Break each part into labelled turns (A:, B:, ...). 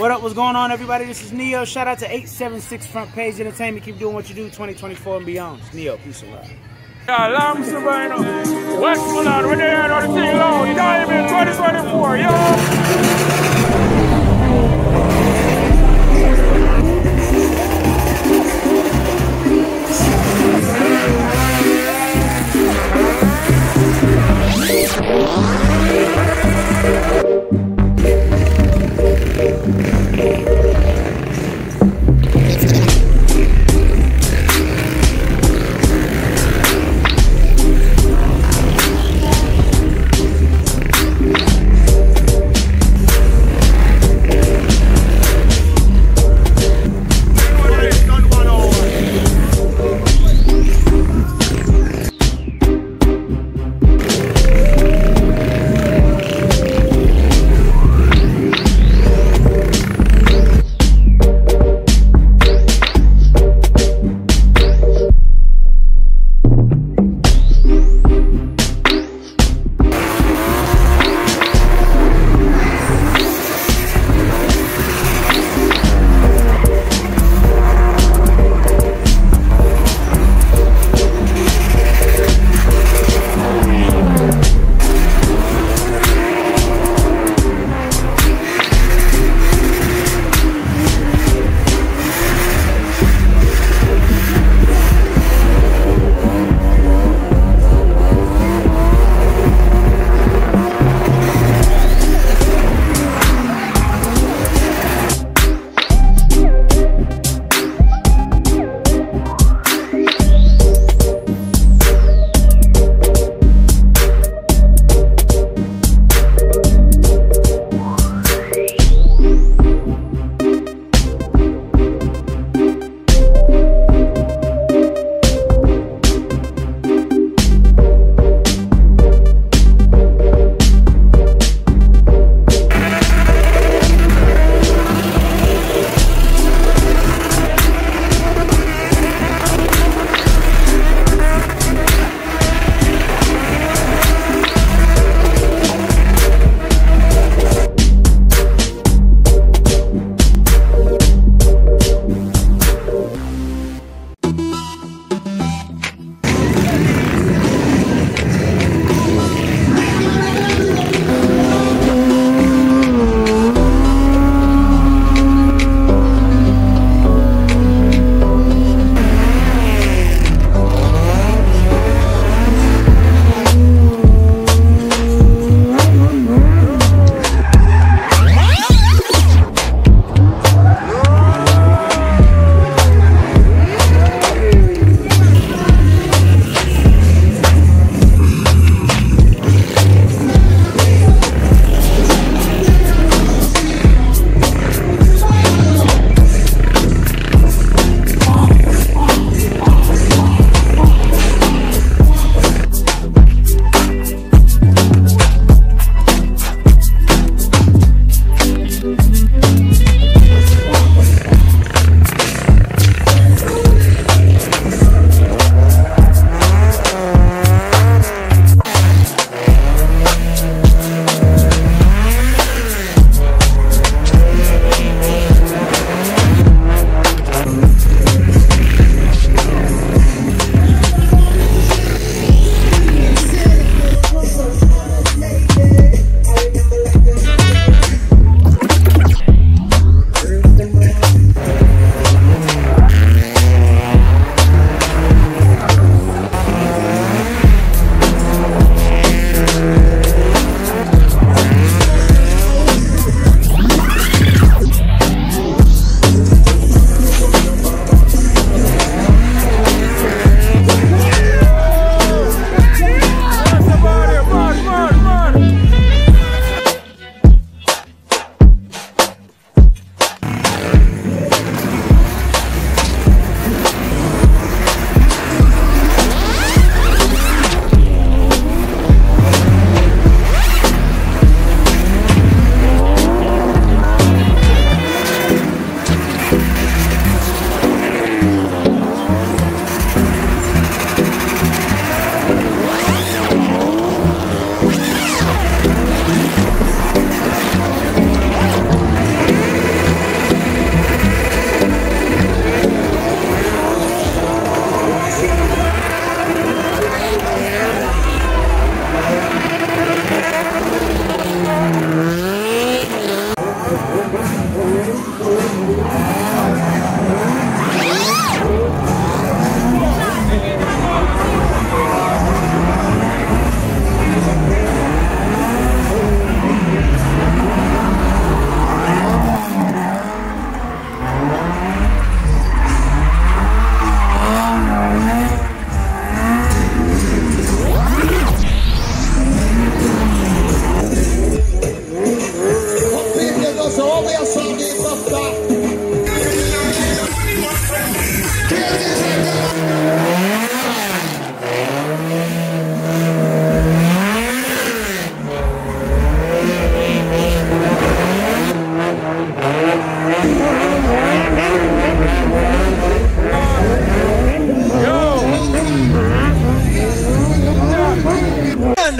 A: What up? What's going on, everybody? This is Neo. Shout out to 876 Front Page Entertainment. Keep doing what you do, 2024 and beyond. It's Neo. Peace and love.
B: Lamb Sabino, Westmoreland, we're there on the thing loud. Diamond 2024, yo!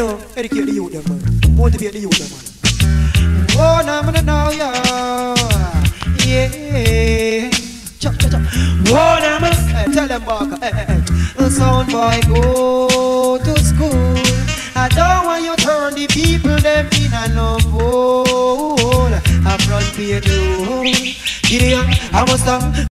C: know, educate the youth, them, man. Motivate the youth, them, man. Oh, now I'm know, yeah. Chop, chop, chop. Oh, now I'm tell them back. Sound boy, go to school. I don't want you turn the people them in a no fool. I front page, Gideon, I must